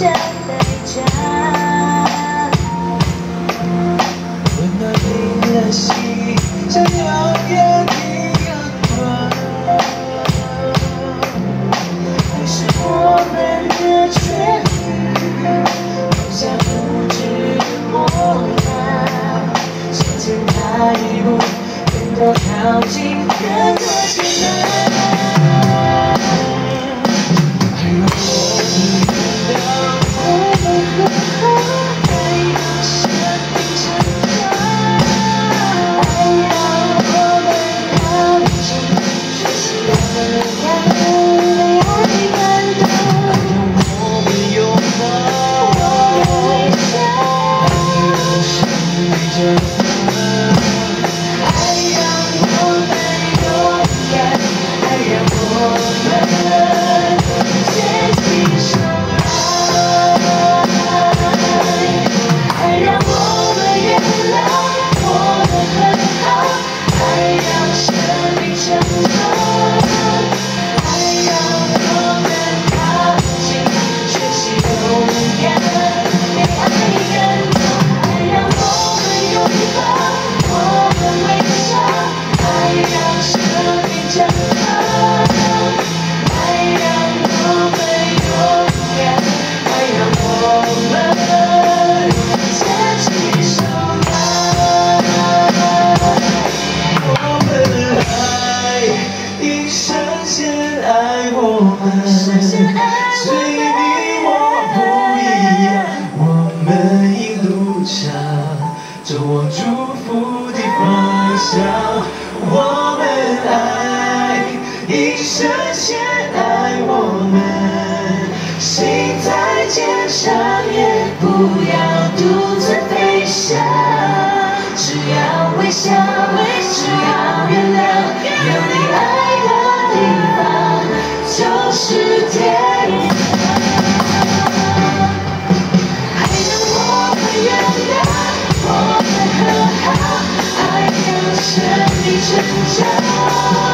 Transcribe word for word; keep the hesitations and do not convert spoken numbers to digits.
些代价。 温暖你的心，像永远一样暖。 还是我们的缺点，留下不知磨难。向前踏一步，更多靠近，更多艰难。 还让我们原谅， 我们和好，还让生命成长，还让我们靠近，学习勇敢，被爱感动。 让我们拥抱， 我们微笑， 爱让生命绽放。 爱让我们勇敢，爱让我们竭尽所爱，爱让我们原谅，我们和好，爱让生命成长，爱让我们靠近，学习勇敢，被爱感动，爱让我们拥抱，我们微笑，爱让生命绽放，爱让我们勇敢，爱让我们牵起手来。 我们爱，一生先爱我们，虽你我不一样，我们一路上走往祝福的方向。我们爱，一生先爱我们，心在肩上也不要独自飞翔， 只要微笑，只要原谅，有你爱的地方就是天堂。爱让我们原谅，我们和好，爱让生命成长。